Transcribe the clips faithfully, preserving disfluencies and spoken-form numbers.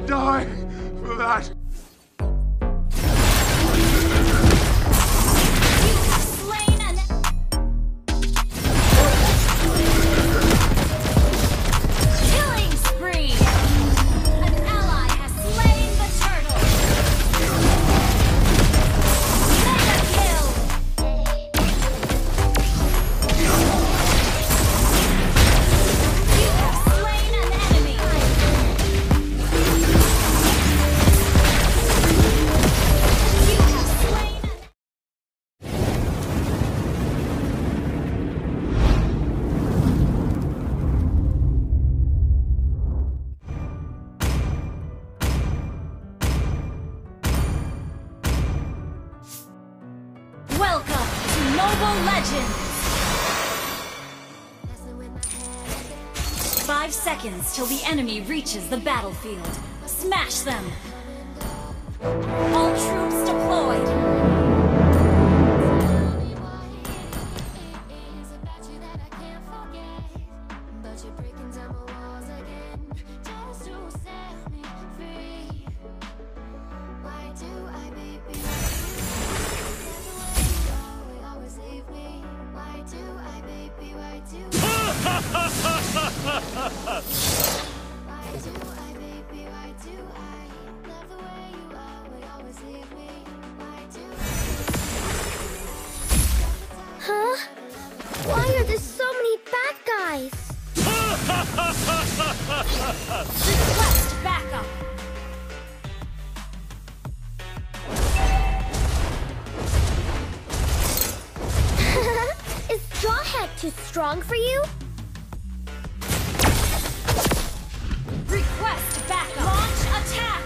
die for that. Five seconds till the enemy reaches the battlefield. Smash them! All troops deployed! Huh? Why are there so many bad guys? Request backup! Is Jawhead too strong for you? Request backup! Launch attack!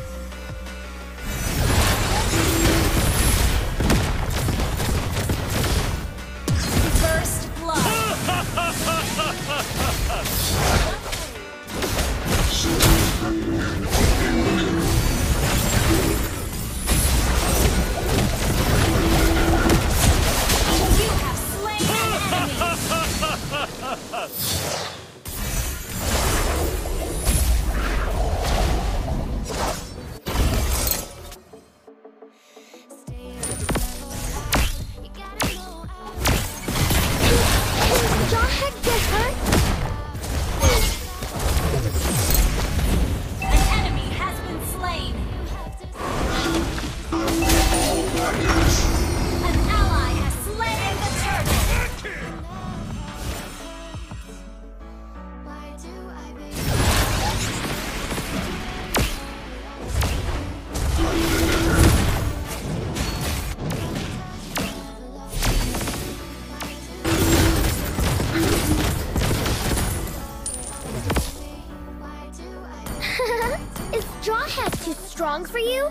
First blood! You have slain an enemy! Jawhead get hurt? An enemy has been slain! An ally has slain the turtle! Is Jawhead too strong for you?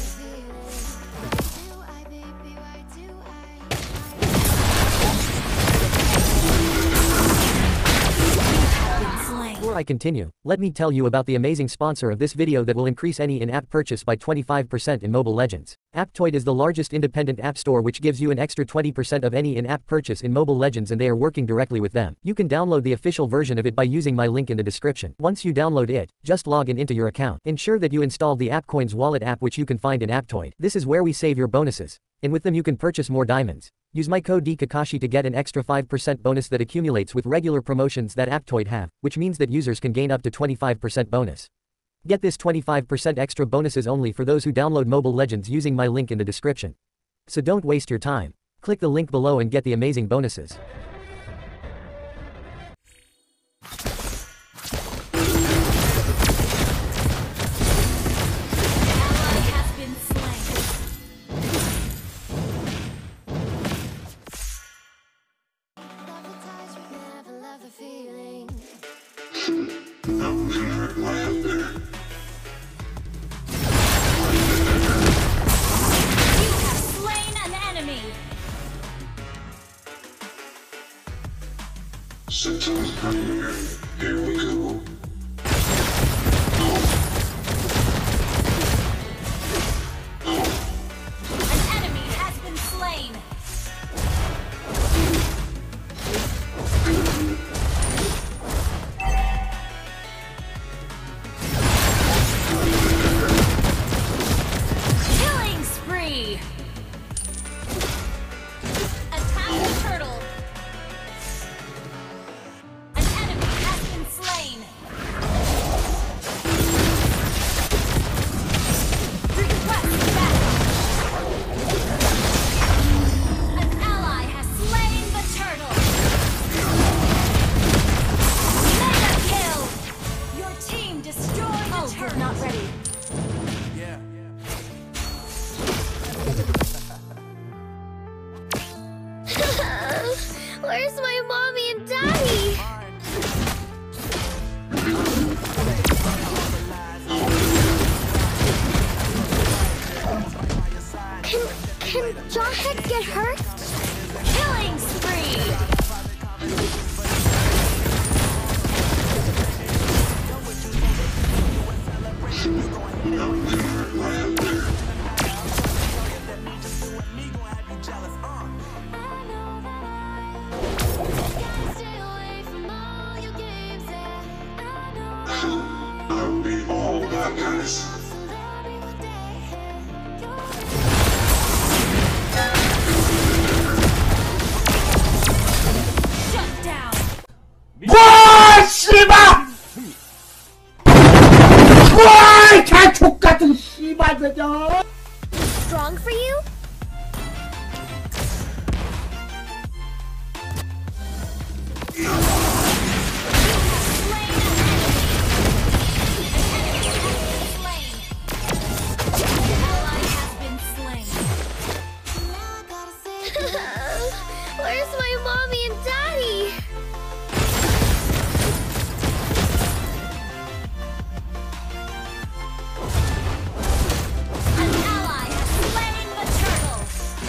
Before I continue, let me tell you about the amazing sponsor of this video that will increase any in-app purchase by twenty-five percent in Mobile Legends. Aptoide is the largest independent app store which gives you an extra twenty percent of any in-app purchase in Mobile Legends, and they are working directly with them. You can download the official version of it by using my link in the description. Once you download it, just log in into your account. Ensure that you install the AppCoins wallet app which you can find in Aptoide. This is where we save your bonuses, and with them you can purchase more diamonds. Use my code D Kakashi to get an extra five percent bonus that accumulates with regular promotions that Aptoide have, which means that users can gain up to twenty-five percent bonus. Get this twenty-five percent extra bonuses only for those who download Mobile Legends using my link in the description. So don't waste your time. Click the link below and get the amazing bonuses. Here we go. An enemy has been slain. Where's my mommy and daddy? Can, can Jawhead get hurt? Killing spree! I'll be all that, guys. Shut down! 와 씨발! 와 개족 같은 씨발 그저! Strong for you? Where's my mommy and daddy? An ally has slain the turtle!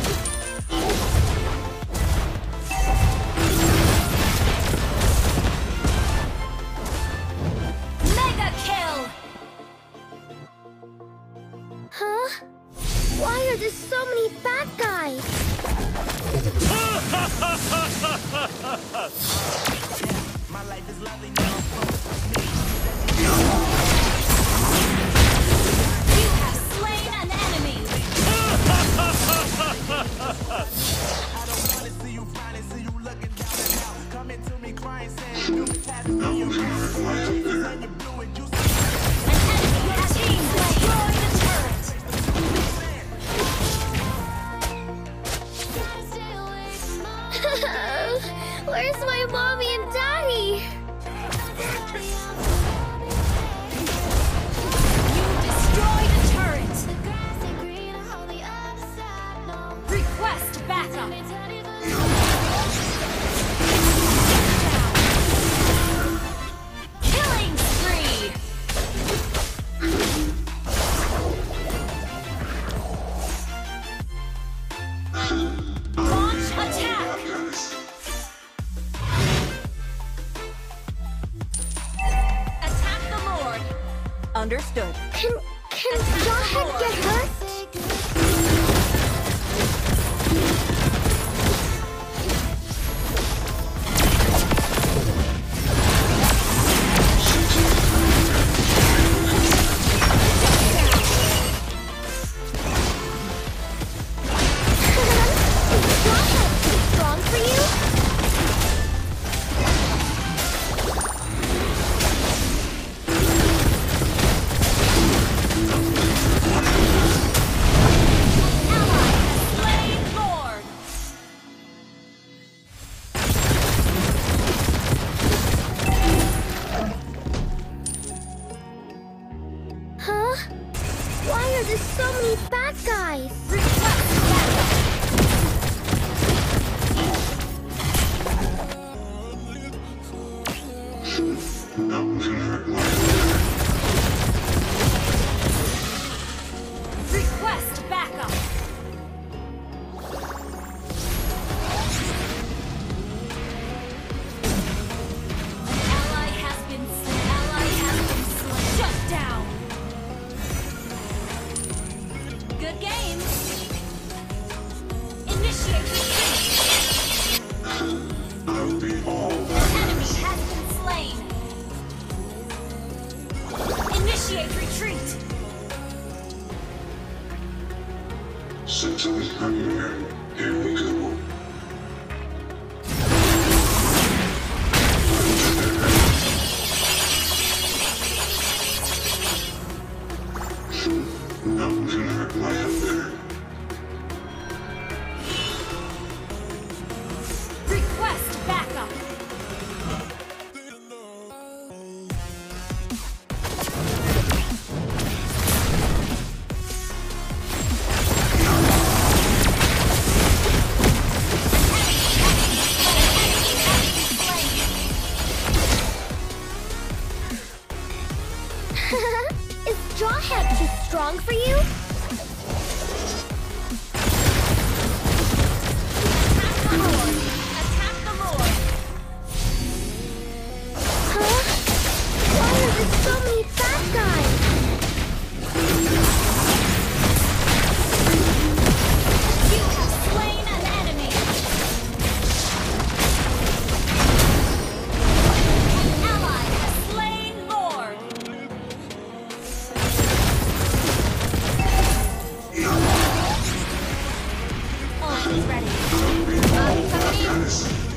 Mega kill! Huh? Why are there so many bad guys? My life is lovely now. You have slain an enemy! I don't wanna see you finally see you looking down and out. Coming to me crying, saying you have me your and you blew it, you An enemy has team destroyed the turret! Where's my mommy and daddy? You destroyed a turret! Request backup! Killing spree! Launch attack! Attack the Lord! Understood. Can can Jawhead get hurt? Strong for you? Slain Lord! Huh? Why are there so many bad guys? Request backup! Request backup! An ally has been slain. Ally has been slain. Shut down! Good game! Initiate retreat! I'll be all that. Enemy has been slain! Initiate retreat! Since I'm here, here we go. Nothing hurt my affair. Request backup! Weapons ready. Uh, company?